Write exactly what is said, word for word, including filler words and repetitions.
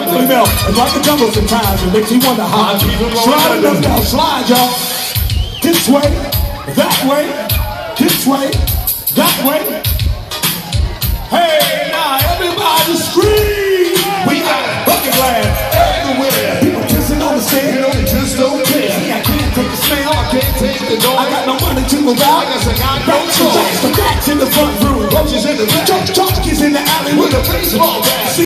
Melle Mell. It's like a jungle sometimes. It makes you wonder how. Slide it up, slide, y'all. This way, that way, this way, that way. Hey, now everybody scream! We got bucket glass everywhere. People kissing on the stairs. You know, they just don't care. See, I can't take the smell, I can't take the noise. I got no money to move out. I got no choice. The bats in the front room, roaches in the back, junkies in the alley with a baseball bat.